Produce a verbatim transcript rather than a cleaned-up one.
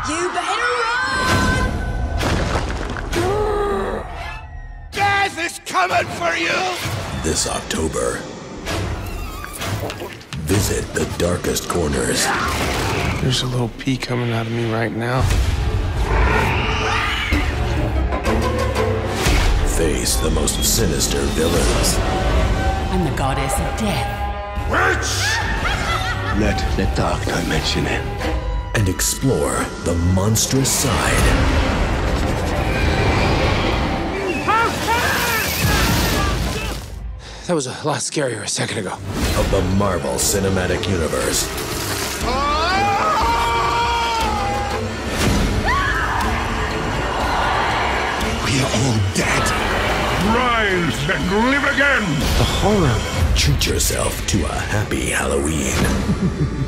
You better run! Death is coming for you! This October, visit the darkest corners. There's a little pea coming out of me right now. Face the most sinister villains. I'm the goddess of death. Witch! Let the dark dimension in. And explore the monstrous side That was a lot scarier a second ago. of the Marvel Cinematic Universe. We are all dead. Rise and live again! The horror. Treat yourself to a happy Halloween.